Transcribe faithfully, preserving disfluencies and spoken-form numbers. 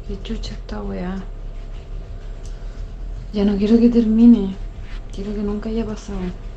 Qué chucha esta weá. Ya no quiero que termine. Quiero que nunca haya pasado.